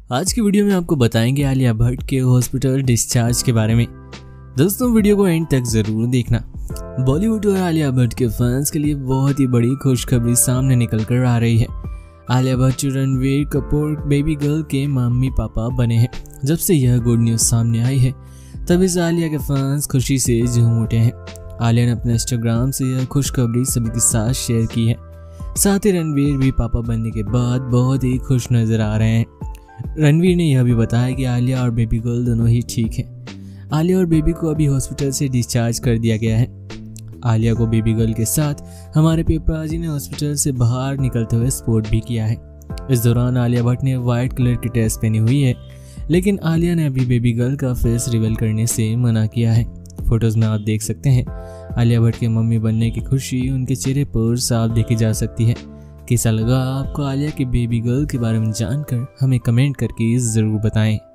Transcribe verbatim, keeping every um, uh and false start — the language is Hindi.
आज की वीडियो में आपको बताएंगे आलिया भट्ट के हॉस्पिटल डिस्चार्ज के बारे में। दोस्तों वीडियो को एंड तक जरूर देखना। बॉलीवुड और आलिया भट्ट के फैंस के लिए बहुत ही बड़ी खुशखबरी सामने निकल कर आ रही है। आलिया भट्ट रणवीर कपूर बेबी गर्ल के मम्मी पापा बने हैं। जब से यह गुड न्यूज सामने आई है तभी से आलिया के फैंस खुशी से झूम उठे हैं। आलिया ने अपने इंस्टाग्राम से यह खुशखबरी सभी के साथ शेयर की है। साथ ही रणवीर भी पापा बनने के बाद बहुत ही खुश नजर आ रहे हैं। रणवीर ने यह भी बताया कि आलिया और बेबी गर्ल दोनों ही ठीक हैं। आलिया और बेबी को अभी हॉस्पिटल से डिस्चार्ज कर दिया गया है। आलिया को बेबी गर्ल के साथ हमारे पेपराजी ने हॉस्पिटल से बाहर निकलते हुए स्पॉट भी किया है। इस दौरान आलिया भट्ट ने व्हाइट कलर की ड्रेस पहनी हुई है, लेकिन आलिया ने अभी बेबी गर्ल का फेस रिवील करने से मना किया है। फोटोज में आप देख सकते हैं आलिया भट्ट के मम्मी बनने की खुशी उनके चेहरे पर साफ देखी जा सकती है। कैसा लगा आपको आलिया की बेबी गर्ल के बारे में जानकर हमें कमेंट करके ज़रूर बताएं।